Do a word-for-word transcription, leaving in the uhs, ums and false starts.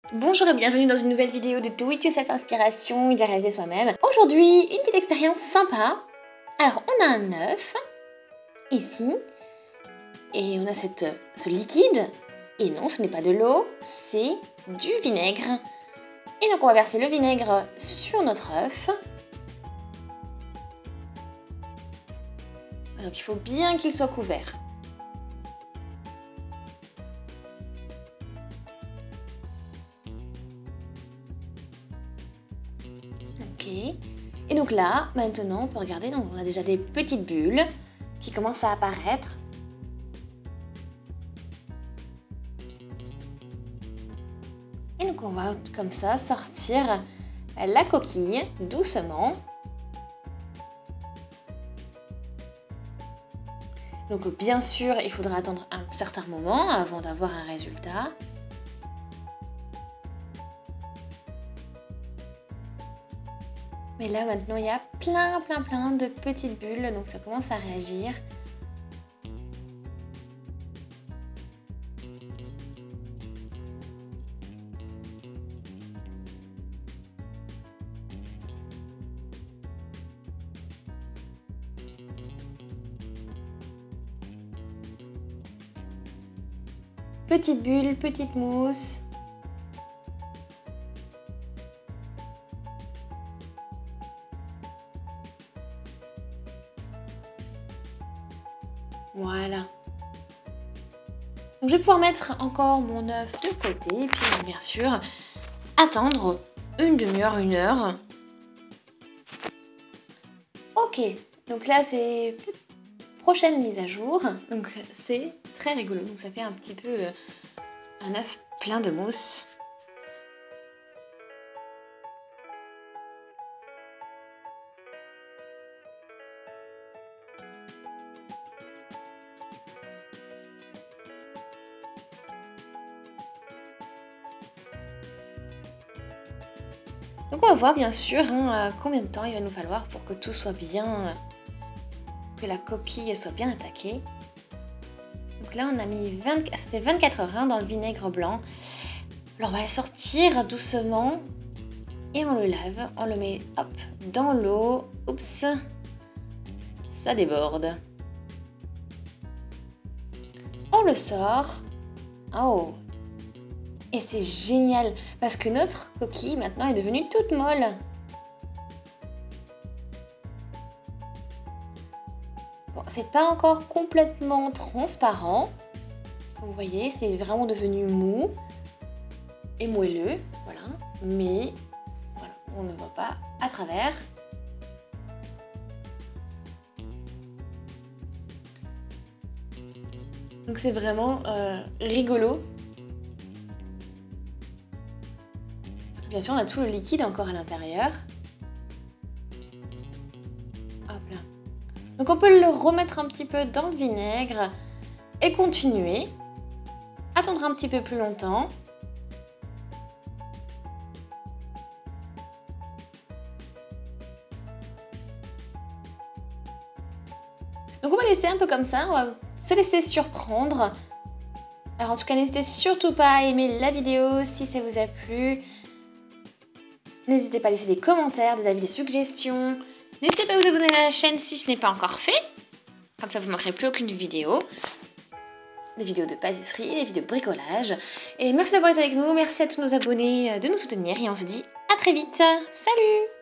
Bonjour et bienvenue dans une nouvelle vidéo de Do It Yourself Inspiration, idée réalisée soi-même. Aujourd'hui, une petite expérience sympa. Alors, on a un œuf, ici, et on a cette, ce liquide. Et non, ce n'est pas de l'eau, c'est du vinaigre. Et donc, on va verser le vinaigre sur notre œuf. Donc, il faut bien qu'il soit couvert. Ok. Et donc là, maintenant, on peut regarder, donc on a déjà des petites bulles qui commencent à apparaître. Et donc on va comme ça sortir la coquille doucement. Donc bien sûr, il faudra attendre un certain moment avant d'avoir un résultat. Mais là maintenant il y a plein plein plein de petites bulles, donc ça commence à réagir. Petite bulle, petite mousse. Voilà. Donc je vais pouvoir mettre encore mon œuf de côté, et puis bien sûr attendre une demi-heure, une heure. Ok, donc là c'est prochaine mise à jour, donc c'est très rigolo. Donc ça fait un petit peu euh, un œuf plein de mousse. Donc on va voir bien sûr hein, combien de temps il va nous falloir pour que tout soit bien, que la coquille soit bien attaquée. Donc là on a mis vingt, c'était vingt-quatre heures hein, dans le vinaigre blanc. Alors on va la sortir doucement et on le lave, on le met hop dans l'eau. Oups, ça déborde. On le sort. Oh! Et c'est génial parce que notre coquille maintenant est devenue toute molle. Bon, c'est pas encore complètement transparent. Vous voyez, c'est vraiment devenu mou et moelleux, voilà. Mais voilà, on ne voit pas à travers. Donc c'est vraiment euh, rigolo. Bien sûr, on a tout le liquide encore à l'intérieur. Hop là. Donc on peut le remettre un petit peu dans le vinaigre et continuer. Attendre un petit peu plus longtemps. Donc on va laisser un peu comme ça, on va se laisser surprendre. Alors en tout cas, n'hésitez surtout pas à aimer la vidéo si ça vous a plu. N'hésitez pas à laisser des commentaires, des avis, des suggestions. N'hésitez pas à vous abonner à la chaîne si ce n'est pas encore fait. Comme ça, vous ne manquerez plus aucune vidéo. Des vidéos de pâtisserie, des vidéos de bricolage. Et merci d'avoir été avec nous. Merci à tous nos abonnés de nous soutenir. Et on se dit à très vite. Salut!